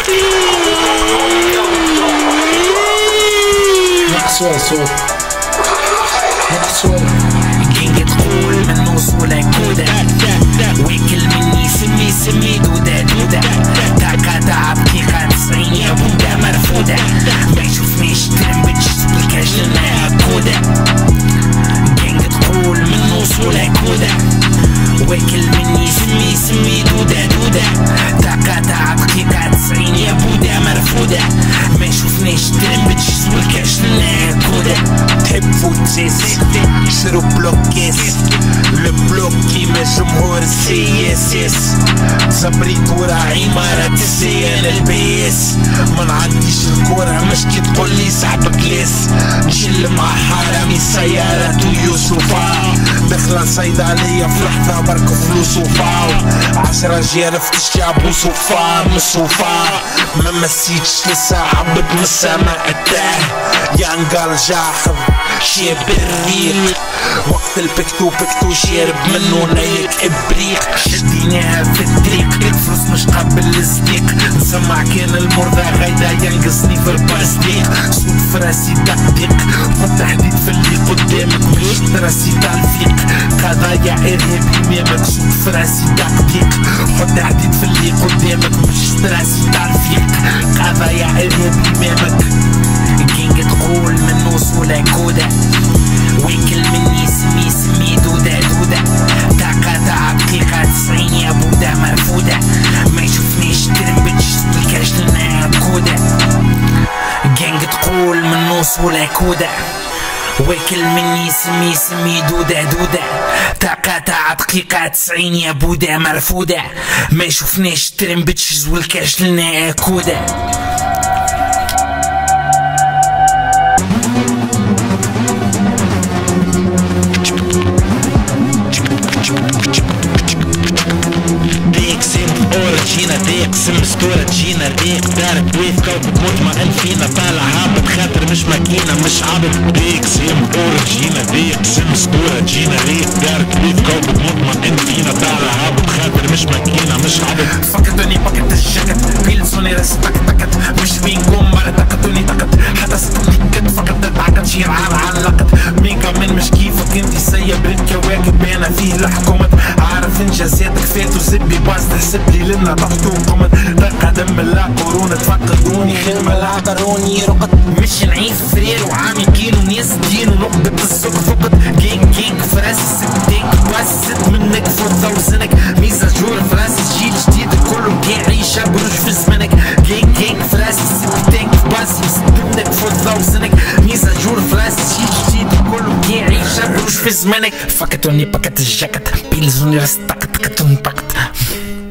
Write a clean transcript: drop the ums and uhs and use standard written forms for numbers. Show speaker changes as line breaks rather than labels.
صوت كينج تقول منو صولة كودة ويكل مني سمي دودة تاكا تعب كيكا 90 يا بودة مرفودة ما يشوفنيش ترمبتش بالكاش لنا كودة كينج تقول منو صولة كودة ويكل مني سمي دودة تاكا تعب كيكا 90 يا بودة مرفودة ما يشوفنيش ترمبتش بالكاش لنا كودة تحبوا تسيس شرو بلوكيس البلوك كيما جمهور السياسيس صبريت ورا عمارة السيان البيس ما نعديش الكورة مش كي تقولي صعب كلاس نشل مع حرامي سيارات ويوسفا دخلة صيدلية في لحظة بركو فلوس وفاو 10 جير في الشعب وصفا من الصفا ما مسيتش لسه عبد من السماء تاه يا نقال جاحظ شي بالريق وقت البكتو شيرب منو نايك ابريق شديناها في الطريق الفلوس مش قبل الصديق نسمع كان المرضى غايدة ينقصني في البلاستيك صوت في راسي دقيق والتحديد في اللي قدامك مش راسي تلفيق قضايا ارهاب امامك صوت في راسي دقيق والتحديد في اللي قدامك مش راسي تلفيق قضايا ارهاب امامك كينج تقول منو صولة كودة ويكل مني سمي دودة تاكا تعب كيكا 90 يا بودة مرفودة ما يشوفنيش ترمبتش بالكاش لنا كودة كينج تقول منو صولة كودة ويكل مني سمي دودة تاكا تعب كيكا 90 يا بودة مرفودة ما يشوفنيش ترمبتش والكاش لنا كودة جينا ضيق سم ستورة جينا ريق دار بويف كوكب مطمئن فينا طالع هابط خاطر مش ماكينة مش عبط ضيق سم أورك جينا ضيق سم ستورة جينا ريق دار بويف كوكب مطمئن فينا طالع هابط خاطر مش ماكينة مش عبط فكتوني باكت الجاكت بيلسوني راس تكت مش بينكم مرة تكتوني حتى ستكت فقط تتعقد شير علقت ميكا من مش كيفك انتي سيب الكواكب انا فيه الحكومة عارف انجازاتك فاتوا زبي باز تحسبلي لنا ضغطوا قمت تقدم لا كورونا تفقدوني خدمة لا عطروني رقد مش نعيف فرير وعامل كيلو ناس دين ونقبة السوق فقط كينج فراسي ستيك واسست منك فوت وزنك ميزة جور فراسي جيل جديد كله قاعي شابروش في زمنك كينج فراسي ستيك باسي ست منك فوت وزنك ميزة جور فراسي جيل جديد كله قاعي شابروش في زمنك فكتوني باكت الجاكت بيلزوني رستقت كتوني باكت